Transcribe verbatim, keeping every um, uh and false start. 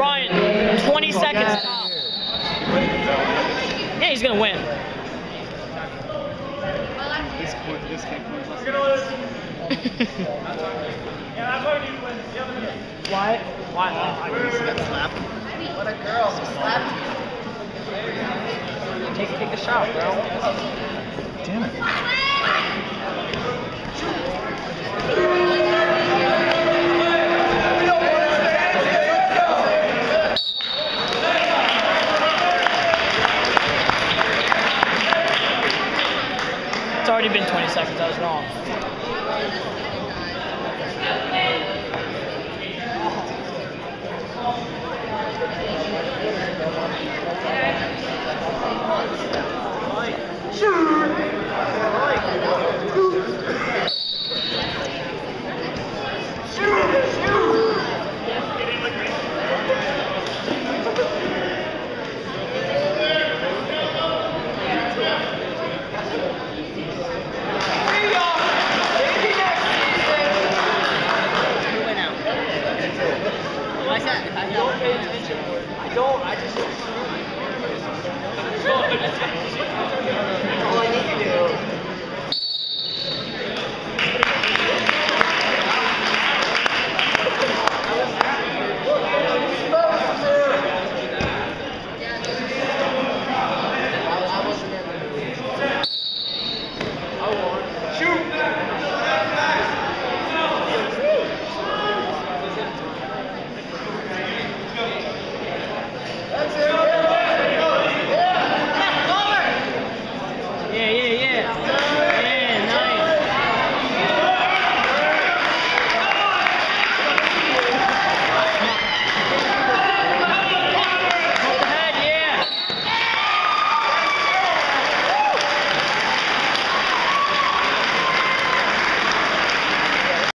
Ryan, twenty seconds top. Yeah, he's gonna win. This point, this game points less. Why? Why not? I can see that slap. What a girl. Slap. Take, take the shot, bro. Damn it. It's already been twenty seconds. I was wrong. I don't pay attention. I don't. I just.